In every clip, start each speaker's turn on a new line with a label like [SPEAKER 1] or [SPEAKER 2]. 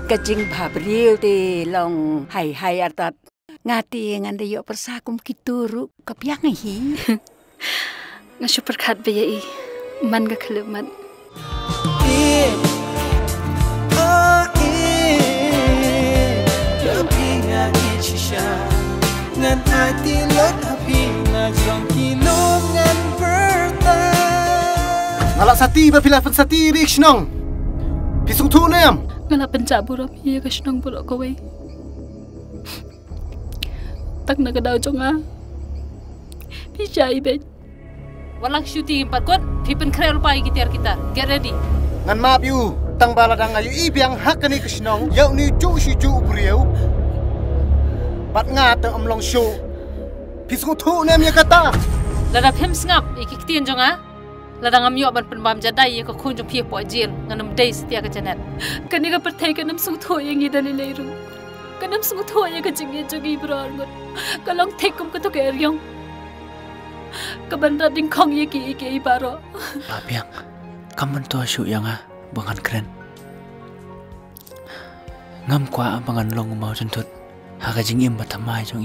[SPEAKER 1] kajing babril te long hai atat ngati nganda yo persakum kituru kapiang hi
[SPEAKER 2] ngasyo perkat bayai man ga keleman
[SPEAKER 3] ngan hati lot api ngajong kilom ngan berta ngalak sati ba pilafan sati rikshnong pisung tu nem
[SPEAKER 2] ngala pencaburam iya kashnong bulok kowe tak na kadaw chonga bijai ben
[SPEAKER 4] walang shooting pat pipen krel pai gitar kita get ready
[SPEAKER 3] ngan map you tang baladang ayu ibiang hakani kashnong yau ni chu shi chu ubrieu bat nga ta amlong show pisung tu nem ya kata
[SPEAKER 4] ladap hem ngap ikiktian jonga ladang am yo ban penbam jadai ko khun jong pie po jil nganam dai setia ka janet
[SPEAKER 2] kani ga perthai kanam sung tho yang idani leiru kanam sung tho ya ka jingi jogi brar ngot kalong thekum ka to ker yong ka bandra ding khong ye ki baro
[SPEAKER 5] papiang kaman to shu yang bangan keren ngam kwa bangan long mau jentut haga jingim batamai jongi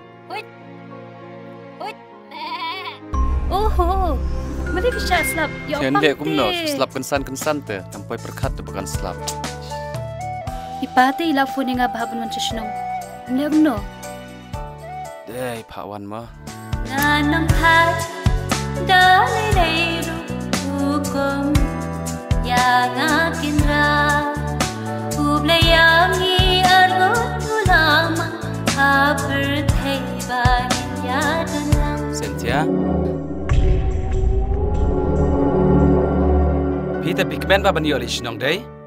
[SPEAKER 2] oh mari bisa slap yo
[SPEAKER 6] Cende kumno slap kensan te sampai perkat tu bukan slap
[SPEAKER 2] ipate ila phone nga babun man chishnong lebno
[SPEAKER 6] dei pawan ma
[SPEAKER 2] nanam khat dale leiru hukum ya ngakinra ublayangi argo tulama haber theiba ya danam
[SPEAKER 6] Cynthia Peter Big Ben ba ban yo li shnong dei